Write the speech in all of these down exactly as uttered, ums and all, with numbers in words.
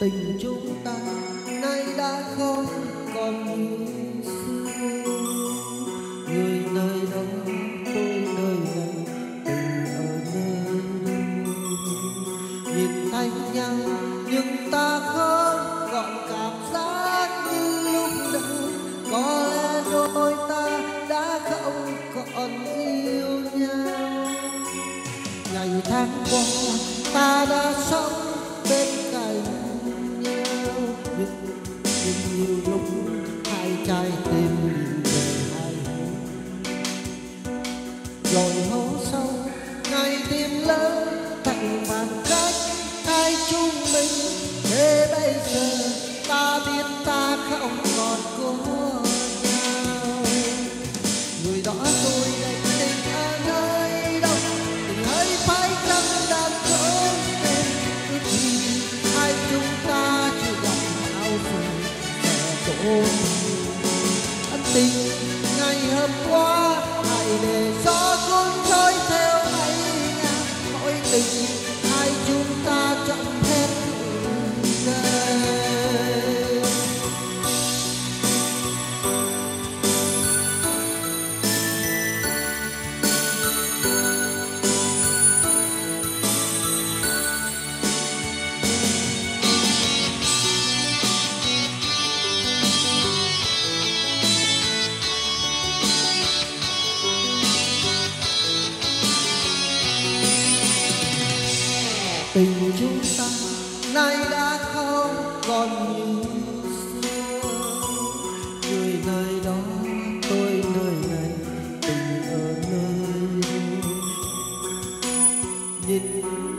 Tình chúng ta nay đã không còn như xưa. Người nơi đâu tôi nơi này, tình ở nơi đâu. Nhìn thấy nhau nhưng ta không còn cảm giác như lúc đầu. Có lẽ đôi ta đã không còn yêu nhau. Ngày tháng qua ta đã sống bên cạnh nhau, nhưng, nhưng nhiều lúc hai trái tim nhìn về hai hướng. Rồi hôm sau ngày tim lớn thành bàn cách hai chúng mình. Thế bây giờ ta biết ta không còn có nhau. Người đó tôi đây tình ở nơi đâu, tình hỡi phải chăng đang trốn tìm ước gì hai chúng ta chưa gặp bao giờ sẽ tổn. Ân tình ngày hôm qua hãy để gió cuốn trôi theo mây ngàn. Mỗi tình hai chúng ta chọn hết cuộc đời. Tình chúng ta nay đã không còn như xưa. Người nơi đó tôi nơi này, tình ở nơi đâu. Nhìn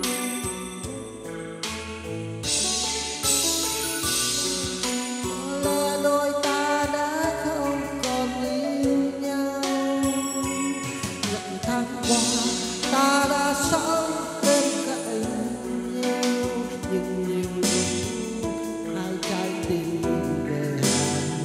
có lẽ đôi ta đã không còn yêu nhau. Những tháng qua ta đã sống bên cạnh nhau, nhưng nhiều lúc hai trái tim về hai.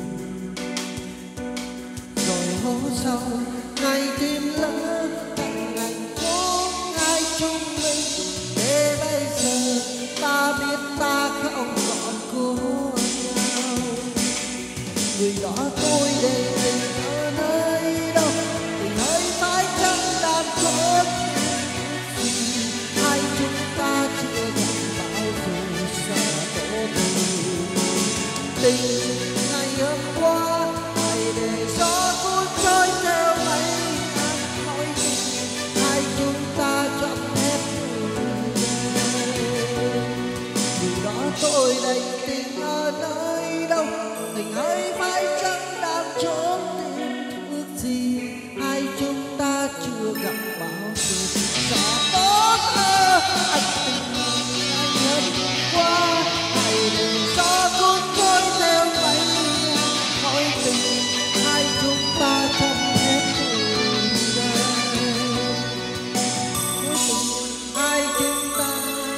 Rồi hôm sau ngày tim lớn thành ngày phố hai chúng mình. Để bây giờ ta biết ta không còn cố nhau. Người đó tôi đây tình ở nơi đâu, tình hỡi phải chăng đang trốn tìm hai chúng ta chưa gặp bao giờ sẽ tổn thương. Tình ngày hôm qua hãy để gió cuốn trôi theo mây ngàn. Mỗi tình hai chúng ta chọn hết cuộc đời. Người đó tôi đây tình ở nơi đâu, tình hỡi phải chăng đang trốn tìm ước gì hai chúng ta chưa gặp bao giờ sẽ tốt hơn. Anh tình ngày hôm qua hãy để gió cuốn trôi theo mây ngàn. Mỗi tình hai chúng ta chọn hết cuộc đời. Mỗi tình hai chúng ta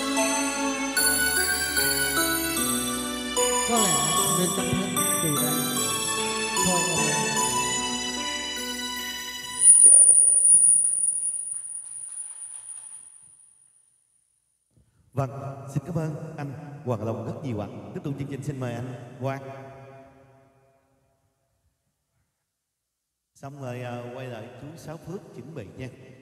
có lẽ nên chấm hết từ đây thôi em ơi. Vâng, xin cảm ơn anh Hoàng Long rất nhiều ạ. Tiếp tục chương trình xin mời anh Quang. Xong rồi uh, quay lại chú Sáu Phước chuẩn bị nha.